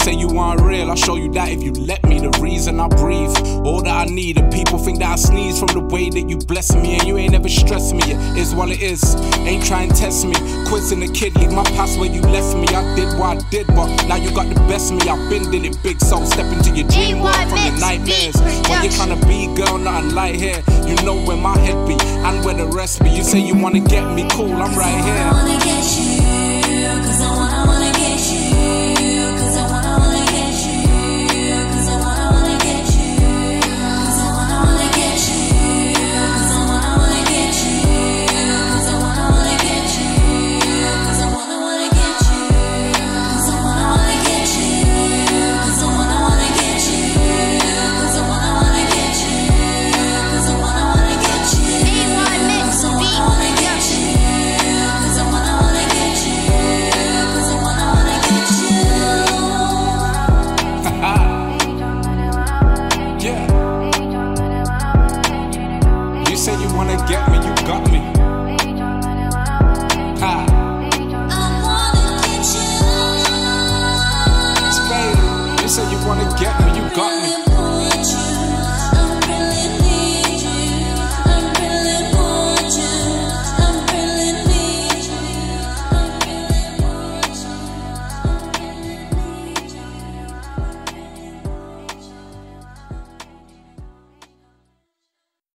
say you aren't real, I'll show you that if you let me. The reason I breathe, all that I need. And people think that I sneeze from the way that you bless me. And you ain't ever stressing me, it is what it is. Ain't trying to test me, quizzing the kid. Leave my past where you left me. I did what I did, but now you got the best of me. I've been did it big, so step into your dream world from your nightmares. What you trying to be, girl, nothing light here. You know where my head be, and where the rest be. You say you wanna get me, cool, I'm right here. I wanna get you, cause I wanna get you, cause I wanna get you, cause I wanna get you, cause I wanna get you, cause I wanna get you, cause I wanna get you, cause I wanna get you, cause I wanna get you, cause I wanna get you, cause I wanna get you, cause I wanna get you, cause I wanna get you, cause I wanna get you, cause I wanna get you. Yeah. You say you wanna get me, you got me. Ha. I wanna get you. It's Brady. You say you wanna get me, you got me.